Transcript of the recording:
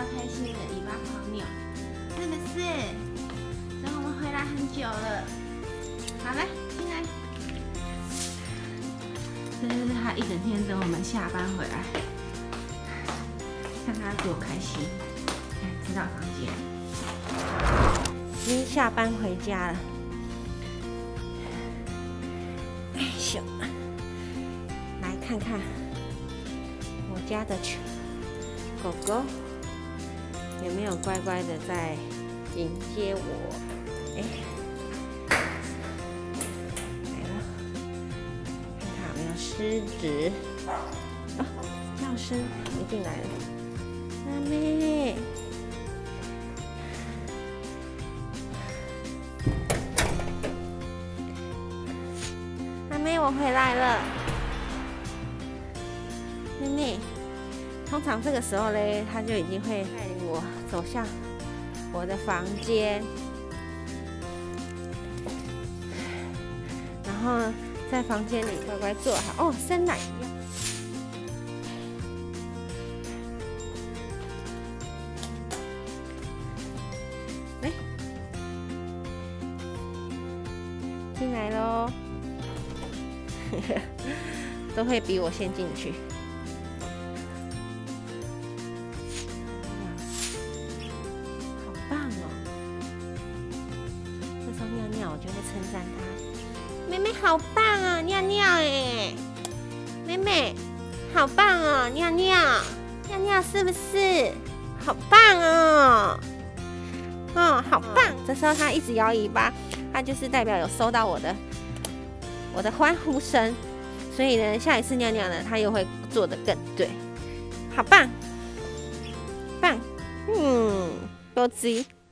开心的尾巴狂扭，是不是？等我们回来很久了。好了，进来。这就是他一整天等我们下班回来，看他多开心。看，知道房间。已经下班回家了。哎咻，来看看我家的狗狗有没有乖乖的在迎接我？哎，来了，看看有没有狮子。哦，叫声一定来了，阿妹。阿妹，我回来了。妹妹，通常这个时候嘞，他就已经会带领我走向我的房间，然后在房间里乖乖坐好。哦，生奶一样。来，进来喽。都会比我先进去。好棒哦！这时候尿尿，我就会称赞他。妹妹好棒啊，尿尿哎！妹妹好棒哦，尿尿，尿尿是不是？好棒哦！哦，好棒！这时候他一直摇尾巴，他就是代表有收到我的欢呼声。所以呢，下一次尿尿呢，他又会做得更对，好棒，棒，多汁。